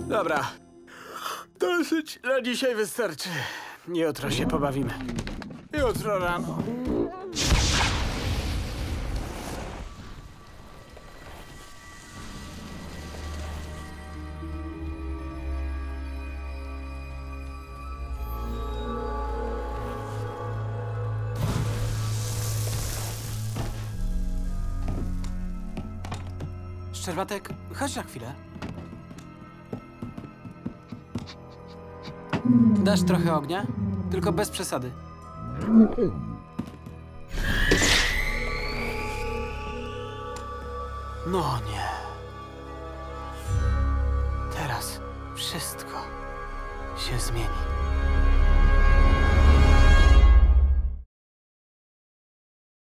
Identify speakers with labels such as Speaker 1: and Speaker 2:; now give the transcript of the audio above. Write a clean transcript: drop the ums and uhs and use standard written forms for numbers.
Speaker 1: Dobra. Dosyć na dzisiaj wystarczy. Jutro się pobawimy. Jutro rano.
Speaker 2: Szczerbatek, chodź na chwilę. Dasz trochę ognia? Tylko bez przesady. No nie. Teraz wszystko się zmieni.